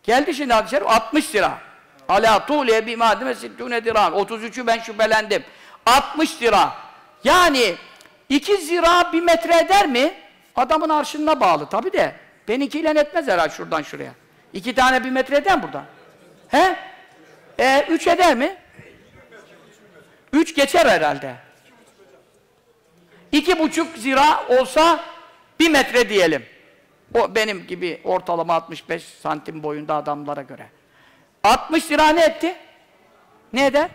Geldi şimdi hadis-i şerif 60 zira. Alâ tûle bimâdime sittûne dirân. 33'ü ben şüphelendim. 60 zira. Yani 2 zira 1 metre eder mi? Adamın arşınına bağlı tabi de. Benimkiyle etmez herhalde şuradan şuraya. 2 tane 1 metre eder mi buradan? He? 3 eder mi? 3 geçer herhalde. 2,5 zira olsa 1 metre diyelim. O benim gibi ortalama 65 santim boyunda adamlara göre. 60 zira ne etti? Ne eder?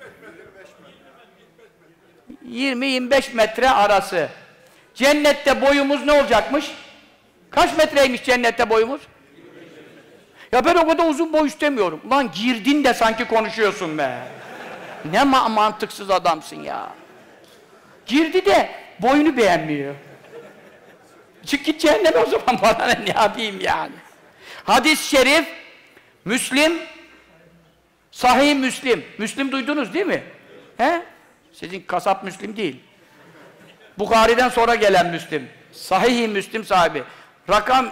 20-25 metre arası. Cennette boyumuz ne olacakmış? Kaç metreymiş cennette boyumuz? Ya ben o kadar uzun boy istemiyorum. Lan girdin de sanki konuşuyorsun be. Ne mantıksız adamsın ya. Girdi de boyunu beğenmiyor. Çık git cehenneme o zaman bana ne yapayım yani. Hadis-i şerif, Müslim, Sahih Müslim. Müslim duydunuz değil mi? He? Sizin kasap Müslim değil. Bukhari'den sonra gelen Müslim. Sahih-i Müslim sahibi. Rakam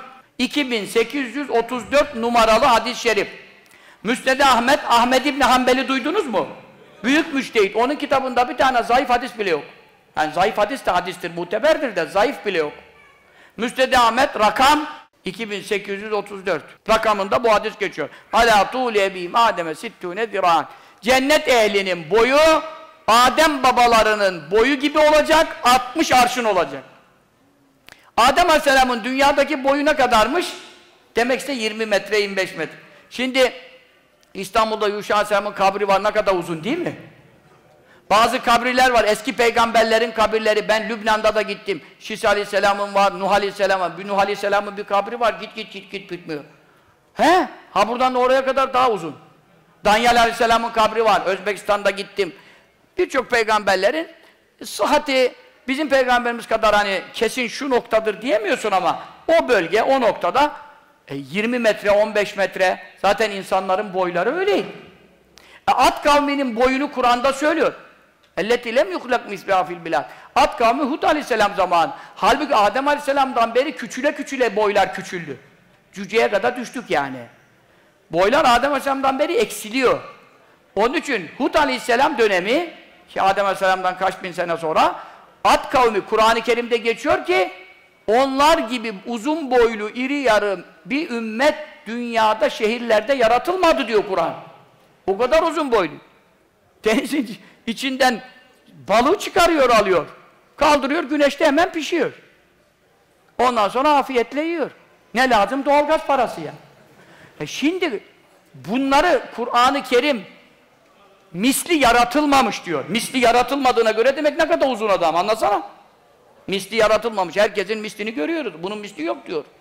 2834 numaralı hadis-i şerif. Müsned-i Ahmet, Ahmed İbni Hanbel'i duydunuz mu? Büyük müştehit. Onun kitabında bir tane zayıf hadis bile yok. Yani zayıf hadis de hadistir, muteberdir de zayıf bile yok. Müsned-i Ahmet rakam 2834. Rakamında bu hadis geçiyor. Alâ tûle ebîm Âdeme sittûne zirân. Cennet ehlinin boyu Adem babalarının boyu gibi olacak, 60 arşın olacak. Adem Aleyhisselam'ın dünyadaki boyu ne kadarmış? Demek ise 20 metre, 25 metre. Şimdi İstanbul'da Yuşa Aleyhisselam'ın kabri var, ne kadar uzun değil mi? Bazı kabriler var, eski peygamberlerin kabirleri. Ben Lübnan'da da gittim. Şis Aleyhisselam'ın var, Nuh Aleyhisselam'ın. Nuh Aleyhisselam'ın bir kabri var, git bitmiyor. He? Ha buradan da oraya kadar daha uzun. Danyal Aleyhisselam'ın kabri var, Özbekistan'da gittim. Birçok peygamberlerin sıhhati, bizim peygamberimiz kadar hani kesin şu noktadır diyemiyorsun ama o bölge, o noktada 20 metre, 15 metre zaten insanların boyları öyleydi. Ad kavminin boyunu Kur'an'da söylüyor. اَلَّتِ لَمْ يُخْلَقْ مِسْبِهَا فِي الْبِلَادِ Ad kavmi Hud Aleyhisselam zamanı. Halbuki Adem Aleyhisselam'dan beri küçüle boylar küçüldü. Cüceye kadar düştük yani. Boylar Adem Aleyhisselam'dan beri eksiliyor. Onun için Hud Aleyhisselam dönemi, ki Adem Aleyhisselam'dan kaç bin sene sonra, Ad kavmi Kur'an-ı Kerim'de geçiyor ki onlar gibi uzun boylu, iri yarı bir ümmet dünyada, şehirlerde yaratılmadı diyor Kur'an. O kadar uzun boylu. Denizin içinden balığı çıkarıyor, alıyor. Kaldırıyor, güneşte hemen pişiyor. Ondan sonra afiyetle yiyor. Ne lazım? Doğalgaz parası ya. Şimdi bunları Kur'an-ı Kerim misli yaratılmamış diyor. Misli yaratılmadığına göre demek ne kadar uzun adam, anlasana. Misli yaratılmamış. Herkesin mislini görüyoruz. Bunun misli yok diyor.